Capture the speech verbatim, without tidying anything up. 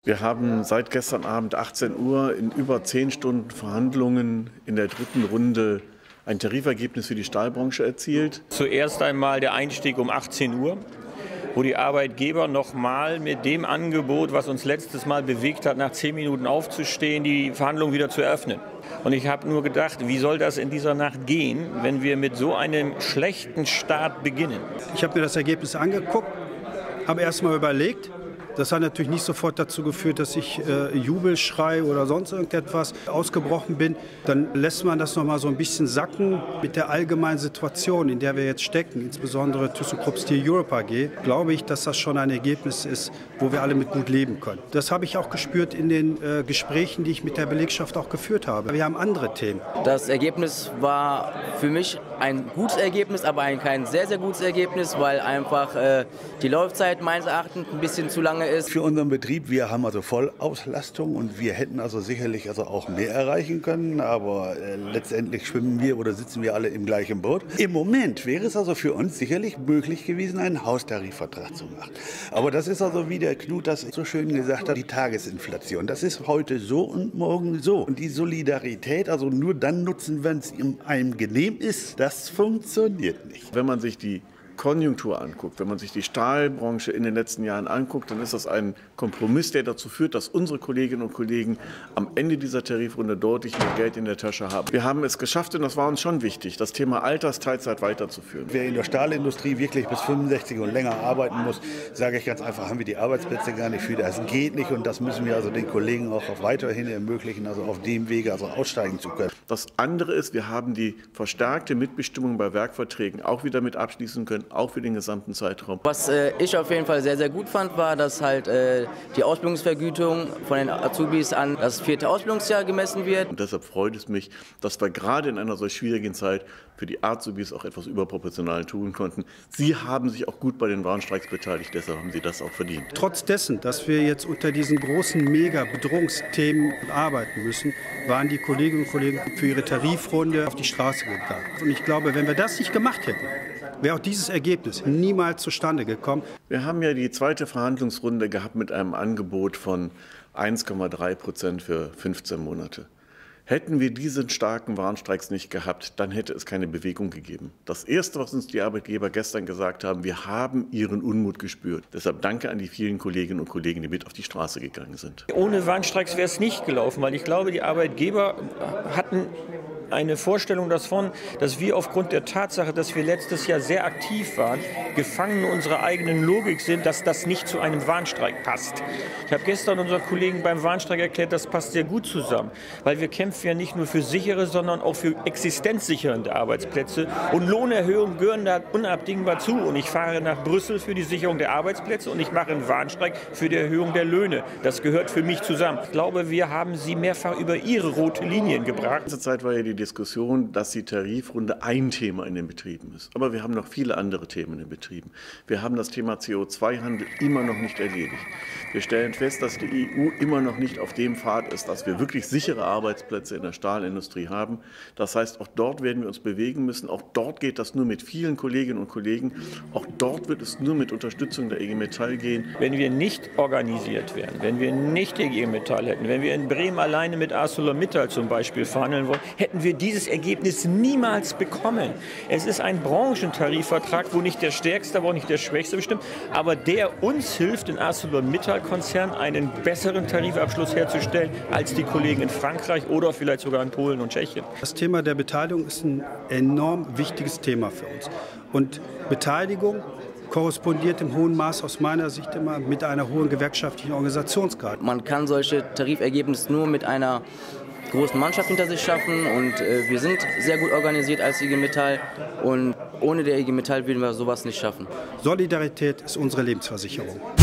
Wir haben seit gestern Abend achtzehn Uhr in über zehn Stunden Verhandlungen in der dritten Runde ein Tarifergebnis für die Stahlbranche erzielt. Zuerst einmal der Einstieg um achtzehn Uhr, wo die Arbeitgeber noch mal mit dem Angebot, was uns letztes Mal bewegt hat, nach zehn Minuten aufzustehen, die Verhandlungen wieder zu eröffnen. Und ich habe nur gedacht, wie soll das in dieser Nacht gehen, wenn wir mit so einem schlechten Start beginnen? Ich habe mir das Ergebnis angeguckt, habe erst mal überlegt. Das hat natürlich nicht sofort dazu geführt, dass ich äh, Jubelschrei oder sonst irgendetwas ausgebrochen bin. Dann lässt man das noch mal so ein bisschen sacken mit der allgemeinen Situation, in der wir jetzt stecken, insbesondere ThyssenKrupp Steel Europe A G. Glaube ich, dass das schon ein Ergebnis ist, wo wir alle mit gut leben können. Das habe ich auch gespürt in den äh, Gesprächen, die ich mit der Belegschaft auch geführt habe. Wir haben andere Themen. Das Ergebnis war für mich ein gutes Ergebnis, aber ein kein sehr, sehr gutes Ergebnis, weil einfach äh, die Laufzeit meines Erachtens ein bisschen zu lange ist. Für unseren Betrieb, wir haben also Vollauslastung und wir hätten also sicherlich also auch mehr erreichen können, aber äh, letztendlich schwimmen wir oder sitzen wir alle im gleichen Boot. Im Moment wäre es also für uns sicherlich möglich gewesen, einen Haustarifvertrag zu machen. Aber das ist also, wie der Knut das so schön gesagt hat, die Tagesinflation. Das ist heute so und morgen so. Und die Solidarität, also nur dann nutzen, wenn es einem genehm ist, das funktioniert nicht. Wenn man sich die Konjunktur anguckt, wenn man sich die Stahlbranche in den letzten Jahren anguckt, dann ist das ein Kompromiss, der dazu führt, dass unsere Kolleginnen und Kollegen am Ende dieser Tarifrunde deutlich mehr Geld in der Tasche haben. Wir haben es geschafft, und das war uns schon wichtig, das Thema Altersteilzeit weiterzuführen. Wer in der Stahlindustrie wirklich bis fünfundsechzig und länger arbeiten muss, sage ich ganz einfach, haben wir die Arbeitsplätze gar nicht für. Das geht nicht und das müssen wir also den Kollegen auch weiterhin ermöglichen, also auf dem Wege also aussteigen zu können. Das andere ist, wir haben die verstärkte Mitbestimmung bei Werkverträgen auch wieder mit abschließen können, auch für den gesamten Zeitraum. Was äh, ich auf jeden Fall sehr, sehr gut fand, war, dass halt äh, die Ausbildungsvergütung von den Azubis an das vierte Ausbildungsjahr gemessen wird. Und deshalb freut es mich, dass wir gerade in einer solch schwierigen Zeit für die Azubis auch etwas überproportional tun konnten. Sie haben sich auch gut bei den Warnstreiks beteiligt, deshalb haben Sie das auch verdient. Trotz dessen, dass wir jetzt unter diesen großen Mega-Bedrohungsthemen arbeiten müssen, waren die Kolleginnen und Kollegen für ihre Tarifrunde auf die Straße gegangen. Und ich glaube, wenn wir das nicht gemacht hätten, wäre auch dieses Ergebnis niemals zustande gekommen. Wir haben ja die zweite Verhandlungsrunde gehabt mit einem Angebot von eins Komma drei Prozent für fünfzehn Monate. Hätten wir diese starken Warnstreiks nicht gehabt, dann hätte es keine Bewegung gegeben. Das Erste, was uns die Arbeitgeber gestern gesagt haben, wir haben ihren Unmut gespürt. Deshalb danke an die vielen Kolleginnen und Kollegen, die mit auf die Straße gegangen sind. Ohne Warnstreiks wäre es nicht gelaufen, weil ich glaube, die Arbeitgeber hatten eine Vorstellung davon, dass wir aufgrund der Tatsache, dass wir letztes Jahr sehr aktiv waren, Gefangene unserer eigenen Logik sind, dass das nicht zu einem Warnstreik passt. Ich habe gestern unseren Kollegen beim Warnstreik erklärt, das passt sehr gut zusammen, weil wir kämpfen ja nicht nur für sichere, sondern auch für existenzsichernde Arbeitsplätze und Lohnerhöhungen gehören da unabdingbar zu. Und ich fahre nach Brüssel für die Sicherung der Arbeitsplätze und ich mache einen Warnstreik für die Erhöhung der Löhne. Das gehört für mich zusammen. Ich glaube, wir haben Sie mehrfach über Ihre rote Linien gebracht. Die ganze Zeit war ja die Diskussion, dass die Tarifrunde ein Thema in den Betrieben ist. Aber wir haben noch viele andere Themen in den Betrieben. Wir haben das Thema C O zwei Handel immer noch nicht erledigt. Wir stellen fest, dass die E U immer noch nicht auf dem Pfad ist, dass wir wirklich sichere Arbeitsplätze in der Stahlindustrie haben. Das heißt, auch dort werden wir uns bewegen müssen. Auch dort geht das nur mit vielen Kolleginnen und Kollegen. Auch dort wird es nur mit Unterstützung der I G Metall gehen. Wenn wir nicht organisiert wären, wenn wir nicht die I G Metall hätten, wenn wir in Bremen alleine mit ArcelorMittal zum Beispiel verhandeln wollen, hätten wir dieses Ergebnis niemals bekommen. Es ist ein Branchentarifvertrag, wo nicht der Stärkste, aber auch nicht der Schwächste bestimmt, aber der uns hilft, den ArcelorMittal-Konzern einen besseren Tarifabschluss herzustellen als die Kollegen in Frankreich oder vielleicht sogar in Polen und Tschechien. Das Thema der Beteiligung ist ein enorm wichtiges Thema für uns. Und Beteiligung korrespondiert im hohen Maß aus meiner Sicht immer mit einer hohen gewerkschaftlichen Organisationsgrad. Man kann solche Tarifergebnisse nur mit einer großen Mannschaft hinter sich schaffen und äh, wir sind sehr gut organisiert als I G Metall und ohne der I G Metall würden wir sowas nicht schaffen. Solidarität ist unsere Lebensversicherung.